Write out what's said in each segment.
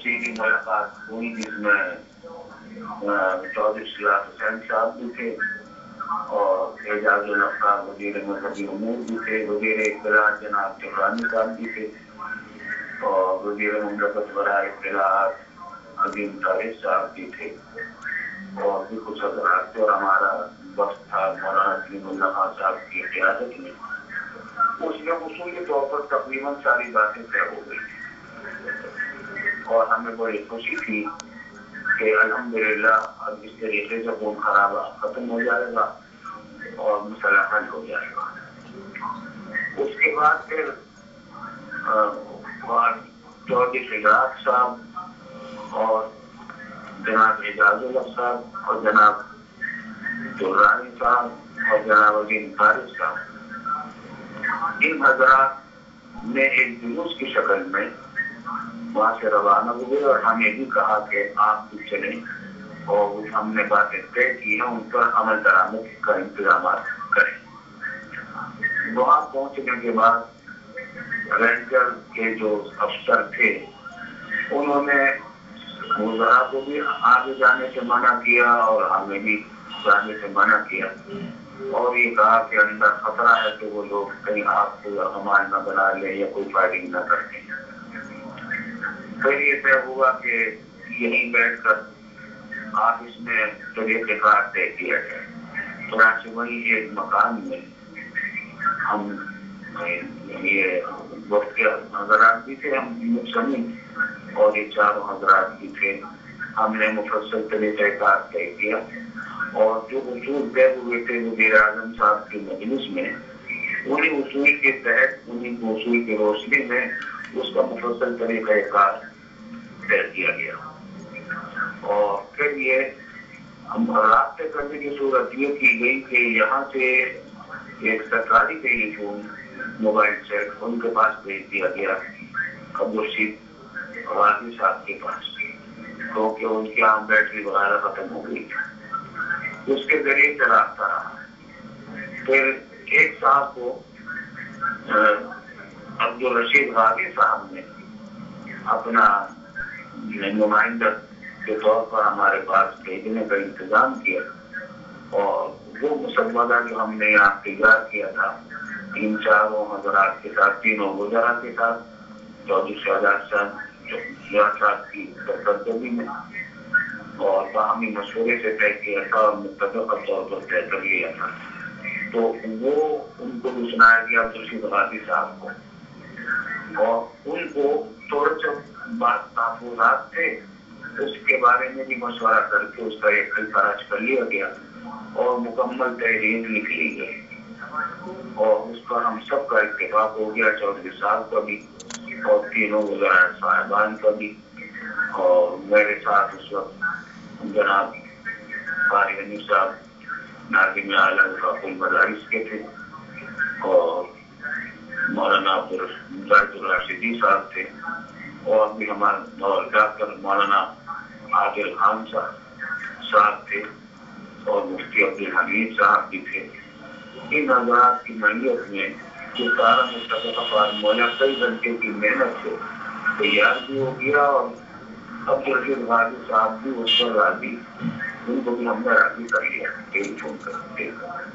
तफसीली मुलाकात हुई जिसमें चौधरी सिराज हुसैन साहब भी थे और एजाजुल अफ्ताब वजीर मजहबी उमूर भी थे, वजीर इत्तलात जनाब जफरानी साहब भी थे और वजीर मुमलकत बराए इत्तलात अजीम तारिक साहब भी थे और भी कुछ हजरात थे और हमारा वक्त था मौलाना सलीमुल्लाह खान साहब की क़ियादत में। उसमें उसूली तौर पर तकरीबन सारी बातें तय हो गई और हमें बड़ी खुशी थी कि अल्हम्दुलिल्लाह अब इस तरीके से खून खराबा खत्म हो जाएगा और मसला हल हो जाएगा। उसके बाद फिर चौधरी सिराज साहब और जनाब एजाजुल साहब और जनाब दुर्रानी साहब और जनाब अजीम तारिक साहब, इन हजरात ने एक जुलूस की शक्ल में वहाँ से रवाना हुए और हमें भी कहा कि आप भी चलें और हमने बातें तय की हैं उन पर अमल दरामद का इंतजाम करें। वहाँ पहुँचने के बाद रेंजर के जो अफसर थे उन्होंने वज़रा को भी आगे जाने से मना किया और हमें भी जाने से मना किया और ये कहा कि अंदर खतरा है कि वो लोग कहीं आपको हमाल न बना ले या कोई फायरिंग न कर दें। फिर ये तय हुआ कि यहीं बैठकर ऑफिस में तरीक़ेकार तय किया जाए। तो वही एक मकान में हम ये वक्त के हजरात भी थे, हम सभी और ये चारों हजरात भी थे, हमने मुफस्सल तरीक़ेकार तय किया और जो उसूल तय हुए थे वज़ीर आज़म साहब की मजलिस में, उन्हीं उसूल के तहत उन्हीं उसूल की रोशनी में उसका मुफस्सल तरीक़ेकार तय किया गया। और फिर ये राब्ते करने की सूरत ये की गई कि यहाँ से एक सरकारी टेलीफोन मोबाइल सेट उनके पास भेज दिया गया अब्दुल रशीद गाजी साहब के पास, क्योंकि उनके यहाँ बैटरी वगैरह खत्म हो गई थी। उसके जरिए से रास्ता रहा। फिर एक साहब को अब्दुल रशीद गाजी साहब ने अपना नुमाइंदा के तौर पर हमारे पास भेजने का इंतजाम किया और वो मुसव्वदा जो हमने यहाँ तैयार किया था इन चारों हजरात के साथ, तीनों वज़रा के साथ, चौधरी शहजाद साहब की सरकर्दगी में और बाहमी मशवरे से तय किया था और मुत्तफ़क़ तौर पर तय कर लिया था। तो वो उनको भी सुनाया गया अब्दुल रशीद गाजी साहब को और उनको थोड़े से बात महफूजात थे उसके बारे में भी मशवरा करके उसका एक खराज कर लिया गया और मुकम्मल तहरीर लिख ली गई और उस पर हम सब का इत्तेफाक हो गया, चौधरी साहब का भी और तीनों वज़रा साहिबान का भी। और मेरे साथ उस वक्त जनाब फारिगनी साहब नाज़िम आला वफ़ाक़ुल मदारिस के थे और मौलाना अब्दुल राशिदी साहब थे और भी हमारे और डॉक्टर मौलाना आदिल खान साहब थे और मुफ्ती अब्दुल हमीद साहब भी थे। इन हज़रात की मैयत में जो सारा मुत्तफ़क़ फार्मूला कई घंटे की मेहनत से तैयार भी हो गया और अब्दुल रशीद गाजी साहब भी उस पर राजी, उनको भी हमने राजी कर लिया टेलीफोन करके।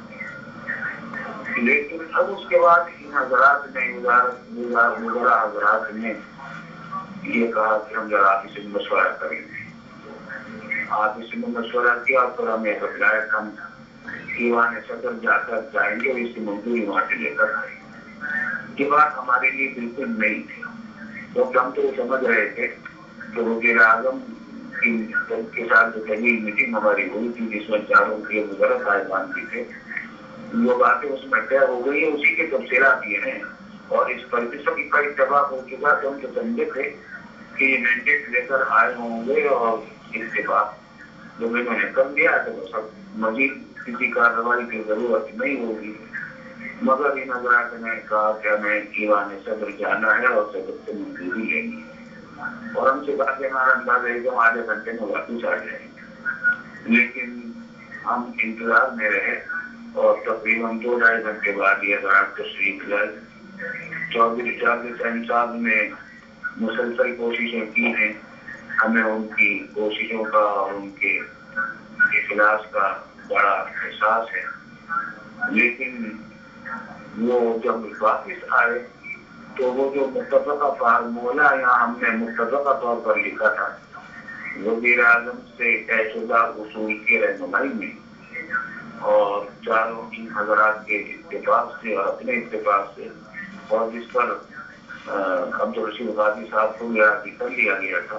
लेकिन अब उसके बाद इन हजरात ने वज़रा हजरात ने ये कहा कि हम जरा ऑफिस में मशवरा करेंगे। ऑफिस में मशवरा किया और फिर हमें बतलाया कि हम ईवान सदर जाकर जाएंगे और इसकी मंजूरी वहाँ से लेकर आएंगे। ये बात हमारे लिए बिल्कुल नई थी क्योंकि हम तो समझ रहे थे कि वज़ीर आज़म के साथ जो पहली मीटिंग हमारी हुई थी जिसमें चारों के वज़रा साहिबान भी थे, जो बातें उसमें तय हो गई है उसी के तफसीलात ये हैं और इस पर भी सभी का इत्तेफाक हो चुका है। हम तो समझे थे कि ये मैंडेट लेकर आए होंगे और इत्तेफाक जो इन्होंने कर दिया तो सब मजीद किसी कार्रवाई की जरूरत नहीं होगी। मगर इन हजरात ने कहा कि हमें ईवान सदर जाना है और सदर से मंजूरी लेनी है और हमसे कहा कि हमारा अंदाजा है कि हम आधे घंटे में वापस आ जाएंगे। लेकिन हम इंतजार में रहे और तकरीबन 2-2.5 घंटे बाद ये हजरात तशरीफ लाए। चौधरी साहब ने मुसलसल कोशिशें की हैं ہمیں ان کی کوششوں کا اور ان کے اخلاص کا بڑا احساس ہے، لیکن وہ جب واپس آئے تو وہ جو متفقہ فارمولہ یا ہم نے متفقہ طور پر لکھا تھا وزیر اعظم سے طے شدہ اصول کی رہنمائی میں اور چاروں ان حضرات کے اتفاق سے اور اپنے اتفاق سے، اور جس پر عبدالرشید غازی صاحب کو بھی راضی کر لیا گیا تھا،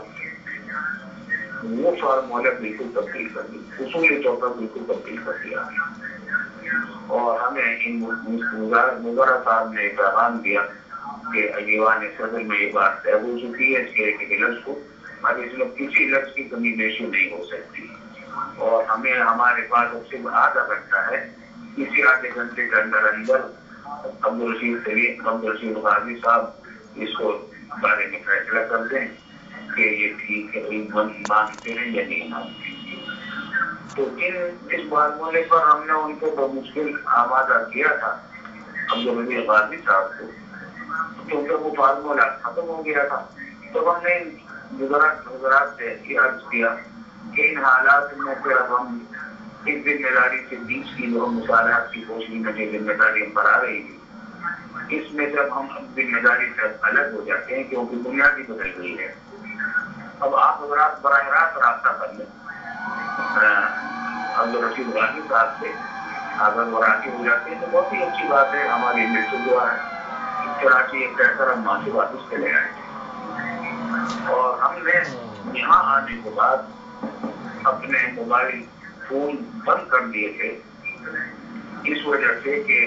وہ فارمولہ بالکل تبدیل کر دیا، اصولی طور پر بالکل تبدیل کر دیا. اور ہمیں ان مظاہرہ صاحب نے پیغام دیا کہ ایوان صدر میں یہ بات طے ہو چکی ہے اس کے ایک لفظ کو، اب اس میں کسی لفظ کی کمی بیشی نہیں ہو سکتی، اور ہمیں ہمارے پاس اب صرف آدھا گھنٹہ ہے، اسی آدھے گھنٹے کے اندر اندر عبدالرشید غازی صاحب اس کو بارے میں فیصلہ کر دیں کہ یہ ٹھیک ہے، مانتے ہیں یا نہیں مانتے. تو اس فارمولے پر ہم نے ان کو بمشکل آمادہ کیا تھا عبدالرشید غازی صاحب کو، کیونکہ وہ فارمولہ ختم ہو گیا تھا. تو ہم نے حضرات سے عرض کیا کہ ان حالات میں پھر اب ہم اس ذمہ داری سے بیچ کی جو مصالحت کی کوشش میں جو ذمہ داری ہم پر آ رہی تھی، اس میں جب ہم ذمہ داری سے الگ ہو جاتے ہیں کیونکہ بنیادی بدل گئی ہے. اب آپ حضرات براہ راست رابطہ کر لیں عبدالرشید غازی صاحب سے، اگر وہ راضی ہو جاتے ہیں تو بہت ہی اچھی بات ہے، ہماری ملک دعا ہے. کراچی ایک کہہ کر ہم وہاں سے واپس چلے آئے تھے، اور ہم نے یہاں آنے کے بعد اپنے موبائل فون بند کر دیے تھے اس وجہ سے کہ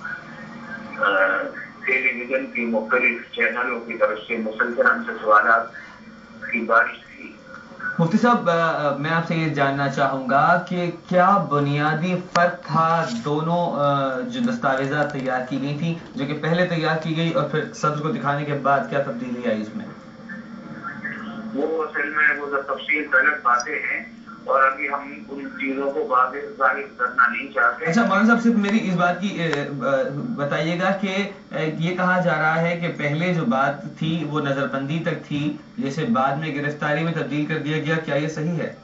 ٹیلی ویژن کی مختلف چینلوں کی طرف سے مسلسل ہم سے سوالات کی بارش تھی. مفتی صاحب، میں آپ سے یہ جاننا چاہوں گا کہ کیا بنیادی فرق تھا دونوں جو دستاویزات تیار کی گئی تھی، جو کہ پہلے تیار کی گئی اور پھر صدر کو دکھانے کے بعد کیا تبدیلی آئی اس میں؟ وہ اصل میں وہ تفصیل طلب باتیں ہیں اور ابھی ہم ان چیزوں کو ظاہر کرنا نہیں چاہتے. اچھا مولانا صاحب، صرف میری اس بات کی بتائیے گا کہ یہ کہا جا رہا ہے کہ پہلے جو بات تھی وہ نظر بندی تک تھی، جسے بعد میں گرفتاری میں تبدیل کر دیا گیا، کیا یہ صحیح ہے؟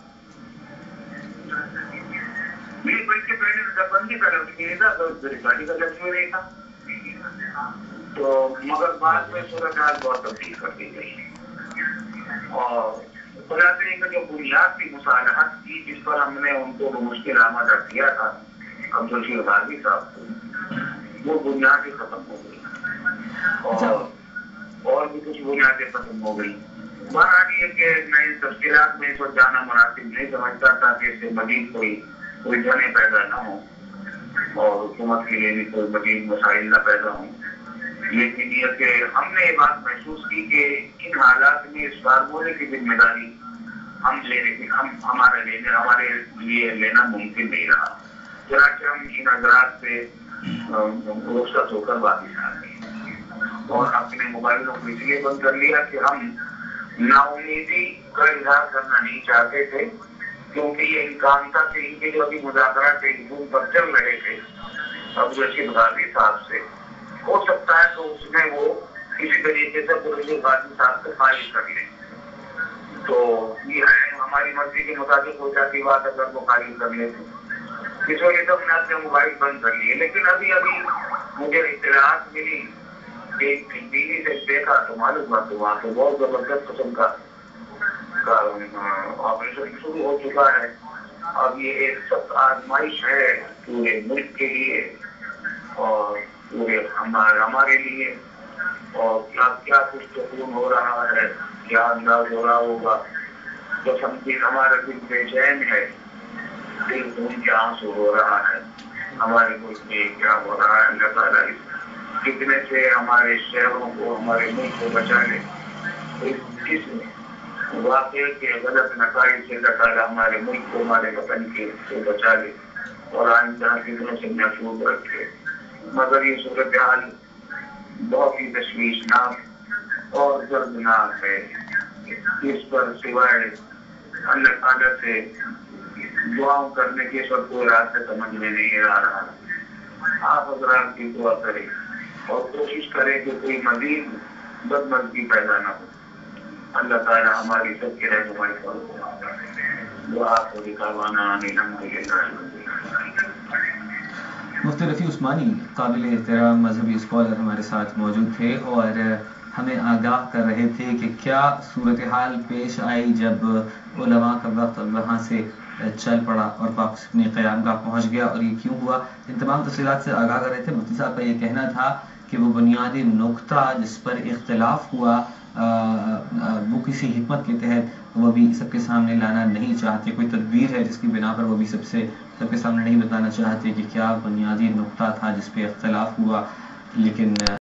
نہیں، بلکہ پہلے نظر بندی کا لفظ نہیں تھا تو گرفتاری کا لفظ بھی نہیں تھا، تو مگر بعد میں صورتحال بہت تبدیل کر دی گئی. اور خلاصے کا جو بنیاد تھی مصالحت کی جس پر ہم نے ان کو مشکل آمادہ کیا تھا عبدالرشید غازی صاحب کو، وہ بنیادیں ختم ہو گئی اور بھی کچھ بنیادیں ختم ہو گئی. بہرحال یہ کہ میں ان تفصیلات میں اس وقت جانا مناسب نہیں سمجھتا تھا کہ اس سے مزید کوئی الجھنیں پیدا نہ ہوں اور حکومت کے لیے بھی کوئی مزید مسائل نہ پیدا ہوں. لیکن یہ کہ ہم نے یہ بات محسوس کی کہ ان حالات میں اس فارمولے کی ذمہ داری ہمارے لیے لینا ممکن نہیں رہا، چنانچہ ہم ان حضرات سے رخصت ہو کر واپس آ گئے اور اپنے موبائلوں کو اس لیے بند کر لیا کہ ہم نا امیدی کا اظہار کرنا نہیں چاہتے تھے، کیونکہ یہ امکان تھا کہ ان کے جو ابھی مذاکرات ٹیلیفون پر چل رہے تھے عبدالرشید غازی صاحب سے، ہو سکتا ہے تو اس میں وہ کسی طریقے سے عبدالرشید غازی صاحب کو خارج کر لیں. تو یہ ہے ہماری مرضی کے مطابق ہو جاتی بات اگر وہ خارج کر لیتے، اس وجہ سے ہم نے اپنے موبائل بند کر لیے. لیکن ابھی مجھے اطلاعات ملی، ایک بیوی سے دیکھا تو معلوم ہوا تو وہاں سے بہت زبردست قسم کا آپریشن شروع ہو چکا ہے. اب یہ ایک سخت آزمائش ہے پورے ملک کے لیے اور پورے ہمارے لیے، اور کیا کچھ سکون ہو رہا ہے، کیا انداز ہو رہا ہوگا. تو ہمارا دل بے چین ہے، دل خون کے آنسو ہو رہا ہے. ہمارے ملک میں کیا ہو رہا ہے، اللہ تعالیٰ کتنے سے ہمارے شہروں کو، ہمارے ملک کو بچا لے. اس واقعے کے غلط نتائج سے اللہ تعالیٰ ہمارے ملک کو، ہمارے وطن سے بچا لے اور آئندہ فتنوں سے محفوظ رکھے. مگر یہ صورتحال بہت ہی تشویشناک اور دردناک ہے. اس پر سوائے اللہ تعالیٰ سے دعاؤں کرنے کے سب کو راستہ سمجھ میں نہیں آ رہا. آپ حضرات کی دعا کریں اور کوشش کریں کہ کوئی مزید بدمزگی پیدا نہ ہو. اللہ تعالیٰ ہماری سب کی رہنمائی کرو. دعا پوری کروانا. الحمدللہ. مفتی رفیع عثمانی قابل احترام مذہبی اسکالر ہمارے ساتھ موجود تھے اور ہمیں آگاہ کر رہے تھے کہ کیا صورتحال پیش آئی جب علماء کا وقت وہاں سے چل پڑا اور واپس اپنی قیام گاہ پہنچ گیا اور یہ کیوں ہوا. ان تمام تفصیلات سے آگاہ کر رہے تھے. مفتی صاحب کا یہ کہنا تھا کہ وہ بنیادی نقطہ جس پر اختلاف ہوا وہ کسی حکمت کے تحت وہ بھی سب کے سامنے لانا نہیں چاہتے. کوئی تدبیر ہے جس کی بنا پر وہ بھی سب کے سامنے نہیں بتانا چاہتے کہ کیا بنیادی نقطہ تھا جس پہ اختلاف ہوا. لیکن